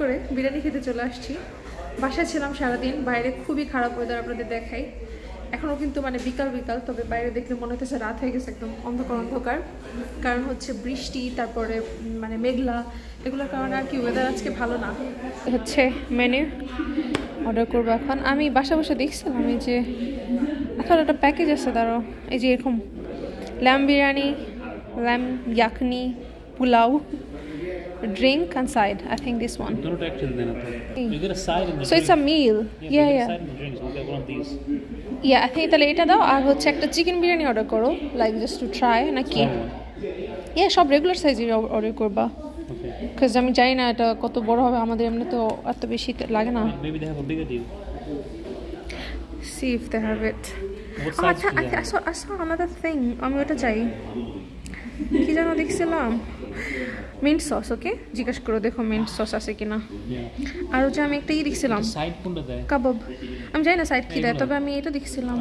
করে বিরিয়ানি খেতে চলে আসছি। বাসায় ছিলাম সারাদিন, বাইরে খুবই খারাপ ওয়েদার, আপনাদের দেখাই। এখনও কিন্তু মানে বিকাল বিকাল, তবে বাইরে দেখলে মনে হচ্ছে রাত হয়ে গেছে, একদম অন্ধকার অন্ধকার। কারণ হচ্ছে বৃষ্টি, তারপরে মানে মেঘলা, এগুলোর কারণে আর কি ওয়েদার আজকে ভালো না। হচ্ছে মেনু অর্ডার করবো এখন। আমি বাসা বসে দেখছিলাম এই যে এখন একটা প্যাকেজ আছে, দাঁড়াও, এই যে এরকম lamb biryani, lamb yakni, pulao, drink and side. I think this one. Don't actually then. You get a side and the So it's a meal. Yeah, yeah. Side and drinks. We'll get one of these. Yeah, I think তাহলে এটা দাও, আর হচ্ছে একটা chicken biryani order করো, like just to try নাকি? Yeah, সব regular সাইজের অর্ডার করবা। Okay. Because আমি জানি না এটা কত বড় হবে, আমাদের এমনি তো এত বেশি লাগে না। Maybe they have a bigger deal. See if they have it. What size do you have? I saw another thing. আমি ওটা চাই। কি যেন দেখছিলাম, মিন্ট সস। ওকে, জিজ্ঞাসা করো দেখো মিন্ট সস আছে কিনা। আর হচ্ছে আমি একটা দেখছিলাম সাইড কোনটা দেয়? কাবাব। আমি জানি না সাইড কি দেয়, তবে আমি এটা দেখছিলাম।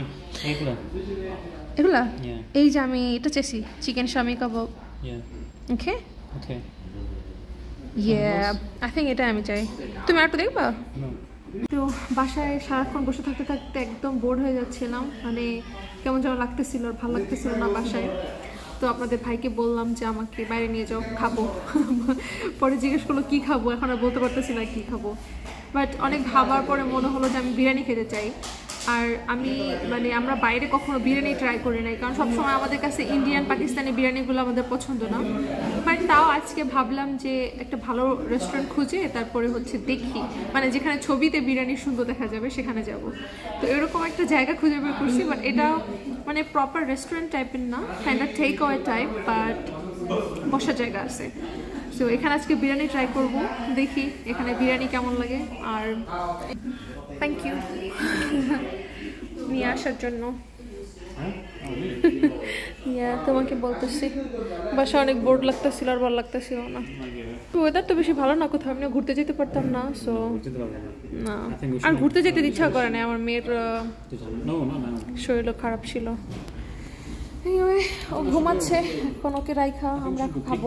এগুলা এই যে আমি এটা চেয়েছি, chicken shami kebab. Okay okay, I think এটা আমি চাই। তুমি আর একটু দেখবা? তো বাসায় সারাক্ষণ বসে থাকতে থাকতে একদম বোর হয়ে যাচ্ছিলাম, মানে কেমন যেন লাগতেছিল, আর ভালো লাগতেছিল না বাসায়। তো আপনাদের ভাইকে বললাম যে আমাকে বাইরে নিয়ে যাও, খাবো। পরে জিজ্ঞেস করলো কী খাবো, এখন আর বলতে পারতেছি না কী খাবো। বাট অনেক ভাবার পরে মনে হলো যে আমি বিরিয়ানি খেতে চাই। আর আমি মানে আমরা বাইরে কখনো বিরিয়ানি ট্রাই করি নাই, কারণ সবসময় আমাদের কাছে ইন্ডিয়ান পাকিস্তানি বিরিয়ানিগুলো আমাদের পছন্দ না। বাট তাও আজকে ভাবলাম যে একটা ভালো রেস্টুরেন্ট খুঁজে তারপরে হচ্ছে দেখি, মানে যেখানে ছবিতে বিরিয়ানি সুন্দর দেখা যাবে সেখানে যাব। তো এরকম একটা জায়গা খুঁজে বের করছি, বাট এটা মানে প্রপার রেস্টুরেন্ট টাইপের না, kind of take away type, but বসার জায়গা আছে। সো এখানে আজকে বিরিয়ানি ট্রাই করব, দেখি এখানে বিরিয়ানি কেমন লাগে। আর থ্যাংক ইউ নিয়ে আসার জন্য। তোমাকে বলতেছি বাসা অনেক বোর্ড লাগতেছিল, আর ভালো লাগতেছিল না। ওয়েদার তো বেশি ভালো না, কোথাও আমি ঘুরতে যেতে পারতাম না। সো না, আর ঘুরতে যেতে ইচ্ছা করে না, আমার মেয়ের শরীরও খারাপ ছিল। ও ঘুমাচ্ছে এখন, ওকে রাইখা আমরা খাবো।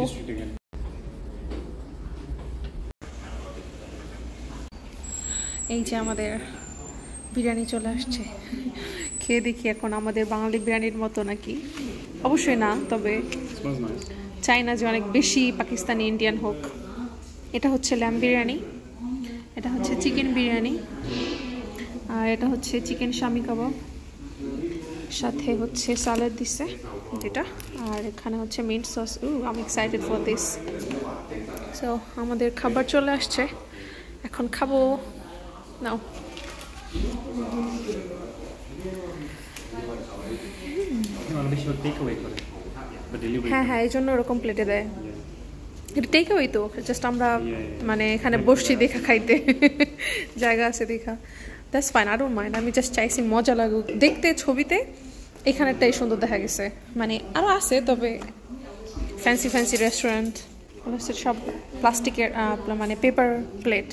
এই যে আমাদের বিরিয়ানি চলে আসছে, খেয়ে দেখি এখন আমাদের বাঙালি বিরিয়ানির মতো নাকি। অবশ্যই না, তবে চাই না যে অনেক বেশি পাকিস্তানি ইন্ডিয়ান হোক। এটা হচ্ছে ল্যাম্ব বিরিয়ানি, এটা হচ্ছে চিকেন বিরিয়ানি, আর এটা হচ্ছে চিকেন শামি কাবাব, সাথে হচ্ছে সালাদ দিছে যেটা, আর এখানে হচ্ছে মিন্ট সস। আমি এক্সাইটেড ফর দিস। সো আমাদের খাবার চলে আসছে, এখন খাবো। নাও। হ্যাঁ হ্যাঁ, এই জন্য ওরকম প্লেটে দেয়। এটা টেক অ্যাওয়ে তো, জাস্ট আমরা মানে এখানে বসছি দেখা খাইতে, জায়গা আছে দেখা। That's fine, I don't mind. আমি জাস্ট চাইছি মজা লাগুক দেখতে। ছবিতে এখানেরটাই সুন্দর দেখা গেছে, মানে আরও আছে, তবে ফ্যান্সি ফ্যান্সি রেস্টুরেন্ট সব প্লাস্টিকের মানে পেপার প্লেট।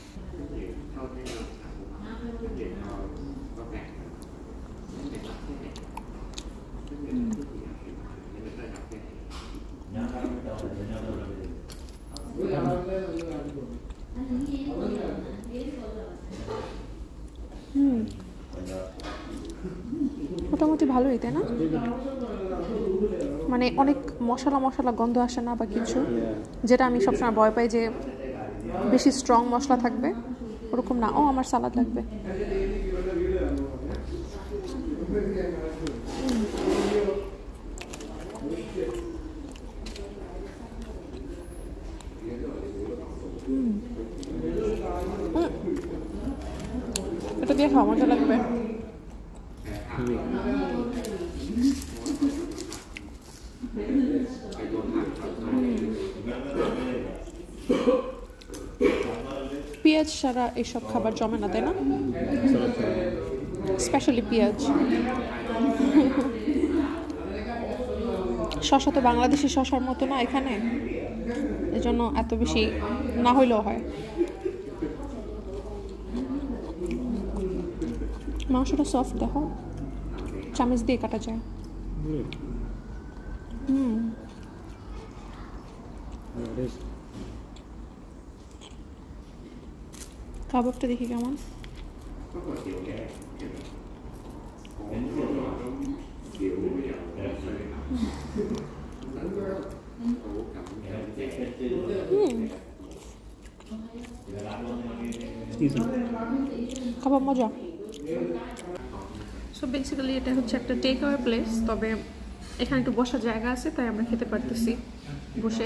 মোটামুটি ভালোই, তাই না? মানে অনেক মশলা মশলা গন্ধ আসে না বা কিছু, যেটা আমি সবসময় ভয় পাই যে বেশি স্ট্রং মশলা থাকবে, ওরকম না। ও আমার সালাদ লাগবে। এটা দিয়ে খাওয়া মজা লাগবে। পেঁয়াজ ছাড়া এইসব খাবার জমে না, তাই না? স্পেশালি পেঁয়াজ। শসা তো বাংলাদেশি শসার মতো না এখানে, এজন্য এত বেশি না হইলেও হয়। মাংসটা সফট, দেখো চামচ দিয়ে কাটা যায়। কাবাবটা দেখি কেমন। কাবাব মজা। সো বেসিক্যালি এটা হচ্ছে একটা টেক অ্যাওয়ে প্লেস, তবে এখানে একটু বসার জায়গা আছে তাই আমরা খেতে পারতেছি বসে।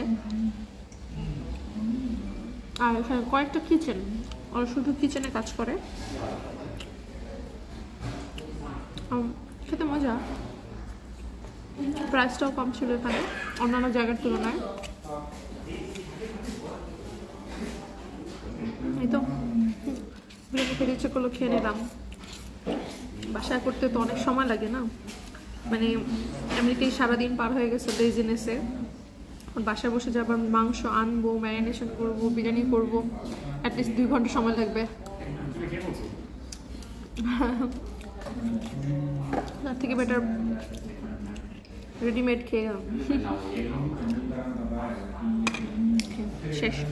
আর এখানে কয়েকটা কিচেন, ওরা শুধু কিচেনে কাজ করে। খেতে মজা, প্রাইসটাও কম ছিল এখানে অন্যান্য জায়গার তুলনায়। এই তো বিরিয়ানি খেতে ইচ্ছে করলো, খেয়ে নিলাম। বাসায় করতে তো অনেক সময় লাগে না, মানে এমনিতেই সারাদিন পার হয়ে গেছে লেজিনেসে। বাসায় বসে যে আবার মাংস আনবো, ম্যারিনেশন করবো, বিরিয়ানি করবো, অ্যাটলিস্ট 2 ঘন্টা সময় লাগবে। তার থেকে বেটার রেডিমেড খেয়ে শেষ।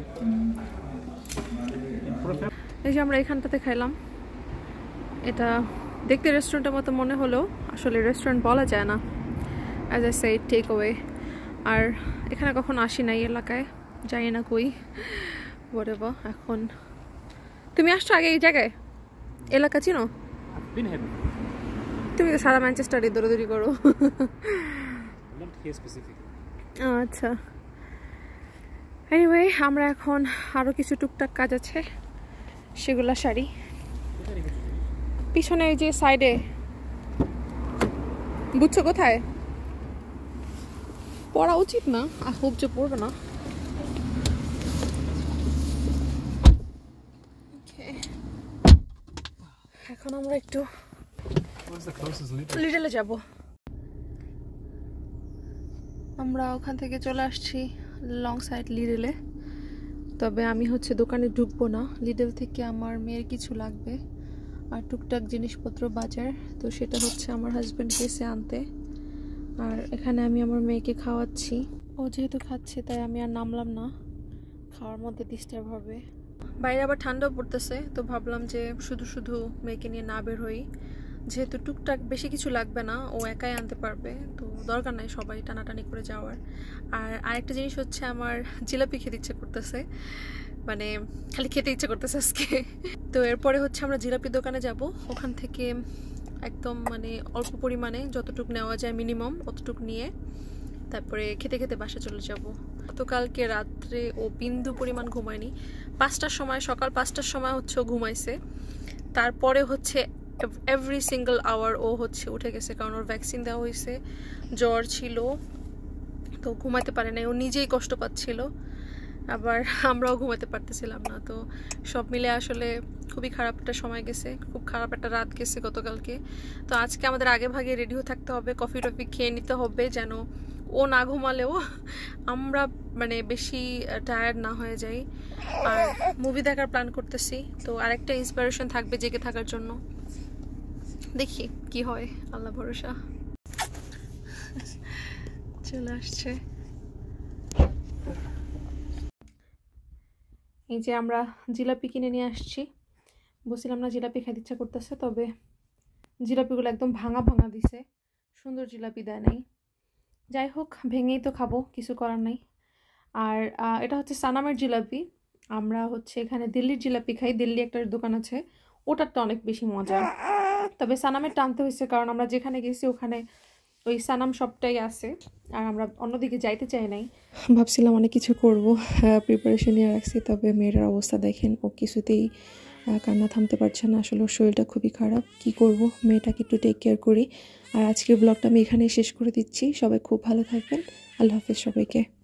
এই যে আমরা এখানটাতে খাইলাম, এটা দেখতে রেস্টুরেন্টের মতো মনে হলেও আসলে রেস্টুরেন্ট বলা যায় না, as I say take away. আর এখানে কখনো আসি নাই এলাকায়, জানি না কই বলবো। এখন তুমি আসছো আগে এই জায়গায়, এলাকা চিনো? তুমি তো সারা ম্যানচেস্টারে দৌড়াদৌড়ি করো। আচ্ছা, এনিওয়ে আমরা এখন আরো কিছু টুকটাক কাজ আছে, সেগুলা সারি। পিছনে এই যে সাইডে, বুঝছো কোথায়? পড়া উচিত না, আর হোপ যে পড়বে না। এখন আমরা একটু লিডলে যাব। আমরা ওখান থেকে চলে আসছি লং সাইড লিডলে, তবে আমি হচ্ছে দোকানে ঢুকবো না। লিডল থেকে আমার মেয়ের কিছু লাগবে আর টুকটাক জিনিসপত্র বাজার, তো সেটা হচ্ছে আমার হাজব্যান্ড গেছে আনতে। আর এখানে আমি আমার মেয়েকে খাওয়াচ্ছি, ও যেহেতু খাচ্ছে তাই আমি আর নামলাম না, খাওয়ার মধ্যে ডিস্টার্ব হবে। বাইরে আবার ঠান্ডাও পড়তেছে, তো ভাবলাম যে শুধু শুধু মেয়েকে নিয়ে না বের হই, যেহেতু টুকটাক বেশি কিছু লাগবে না, ও একাই আনতে পারবে, তো দরকার নাই সবাই টানাটানি করে যাওয়ার। আর আরেকটা জিনিস হচ্ছে আমার জিলাপি খেতে ইচ্ছে করতেছে, মানে খালি খেতে ইচ্ছে করতেছে আজকে। তো এরপরে হচ্ছে আমরা জিলাপি দোকানে যাব, ওখান থেকে একদম মানে অল্প পরিমাণে যতটুকু নেওয়া যায় মিনিমাম অতটুকু নিয়ে তারপরে খেতে খেতে বাসা চলে যাব। গতকালকে রাত্রে ও বিন্দু পরিমাণ ঘুমায়নি, 5টার সময়, সকাল 5টার সময় হচ্ছে ও ঘুমাইছে, তারপরে হচ্ছে এভরি সিঙ্গল আওয়ার ও হচ্ছে উঠে গেছে, কারণ ওর ভ্যাকসিন দেওয়া হয়েছে, জ্বর ছিল, তো ঘুমাতে পারে না, ও নিজেই কষ্ট পাচ্ছিল, আবার আমরাও ঘুমাতে পারতেছিলাম না। তো সব মিলে আসলে খুবই খারাপ একটা সময় গেছে, খুব খারাপ একটা রাত গেছে গতকালকে। তো আজকে আমাদের আগে ভাগে রেডিও থাকতে হবে, কফি টফি খেয়ে নিতে হবে, যেন ও না ঘুমালেও আমরা মানে বেশি টায়ার্ড না হয়ে যাই। আর মুভি দেখার প্ল্যান করতেছি, তো আরেকটা ইন্সপিরেশন থাকবে জেগে থাকার জন্য। দেখি কি হয়, আল্লাহ ভরসা। চলে আসছে এই যে আমরা জিলাপি কিনে নিয়ে আসছি, বলছিলাম না জিলাপি খেতে ইচ্ছা করতেছে, তবে জিলাপিগুলো একদম ভাঙা ভাঙা দিছে, সুন্দর জিলাপি দেয় নাই। যাই হোক, ভেঙেই তো খাবো, কিছু করার নাই। আর এটা হচ্ছে সানামের জিলাপি, আমরা হচ্ছে এখানে দিল্লির জিলাপি খাই, দিল্লি একটা দোকান আছে, ওটারটা অনেক বেশি মজা, তবে সানামের টানতে হয়েছে কারণ আমরা যেখানে গেছি ওখানে ওই সানাম সবটাই আছে, আর আমরা অন্যদিকে যাইতে চাই নাই। ভাবছিলাম অনেক কিছু করবো, প্রিপারেশন নিয়ে রাখছি, তবে মেয়েটার অবস্থা দেখেন, ও কিছুতেই কান্না থামতে পারছে না, আসলে ওর শরীরটা খুবই খারাপ। কি করব, মেয়েটাকে একটু টেক কেয়ার করি। আর আজকের ব্লগটা আমি এখানেই শেষ করে দিচ্ছি, সবাই খুব ভালো থাকবেন, আল্লাহ হাফেজ সবাইকে।